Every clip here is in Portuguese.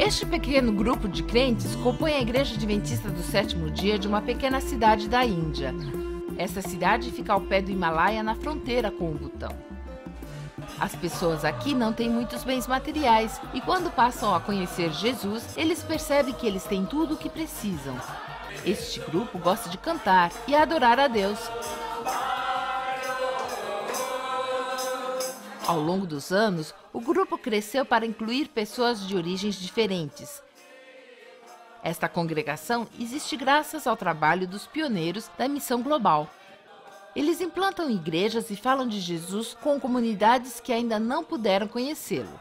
Este pequeno grupo de crentes compõe a Igreja Adventista do Sétimo Dia de uma pequena cidade da Índia. Essa cidade fica ao pé do Himalaia, na fronteira com o Butão. As pessoas aqui não têm muitos bens materiais e quando passam a conhecer Jesus, eles percebem que eles têm tudo o que precisam. Este grupo gosta de cantar e adorar a Deus. Ao longo dos anos, o grupo cresceu para incluir pessoas de origens diferentes. Esta congregação existe graças ao trabalho dos pioneiros da Missão Global. Eles implantam igrejas e falam de Jesus com comunidades que ainda não puderam conhecê-lo.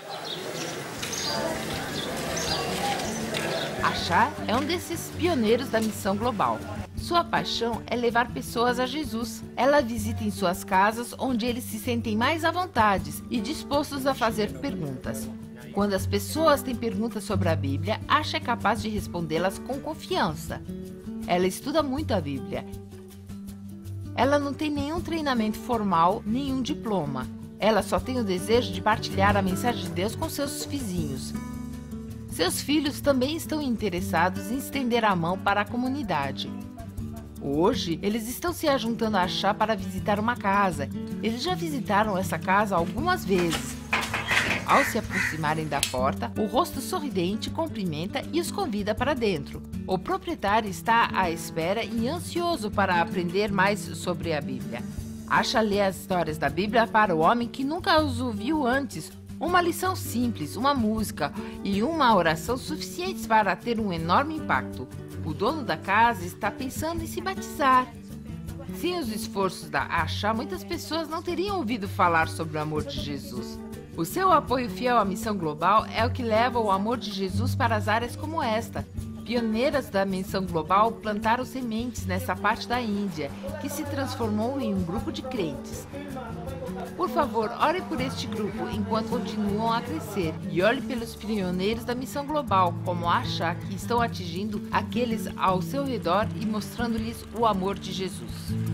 Asha é um desses pioneiros da Missão Global. Sua paixão é levar pessoas a Jesus. Ela visita em suas casas, onde eles se sentem mais à vontade e dispostos a fazer perguntas. Quando as pessoas têm perguntas sobre a Bíblia, Asha é capaz de respondê-las com confiança. Ela estuda muito a Bíblia. Ela não tem nenhum treinamento formal, nenhum diploma. Ela só tem o desejo de partilhar a mensagem de Deus com seus vizinhos. Seus filhos também estão interessados em estender a mão para a comunidade. Hoje, eles estão se ajuntando a Asha para visitar uma casa. Eles já visitaram essa casa algumas vezes. Ao se aproximarem da porta, o rosto sorridente cumprimenta e os convida para dentro. O proprietário está à espera e ansioso para aprender mais sobre a Bíblia. Asha lê as histórias da Bíblia para o homem que nunca os ouviu antes. Uma lição simples, uma música e uma oração suficientes para ter um enorme impacto. O dono da casa está pensando em se batizar. Sem os esforços da Asha, muitas pessoas não teriam ouvido falar sobre o amor de Jesus. O seu apoio fiel à Missão Global é o que leva o amor de Jesus para as áreas como esta. Pioneiras da Missão Global plantaram sementes nessa parte da Índia, que se transformou em um grupo de crentes. Por favor, ore por este grupo enquanto continuam a crescer e olhe pelos pioneiros da Missão Global, como Asha, que estão atingindo aqueles ao seu redor e mostrando-lhes o amor de Jesus.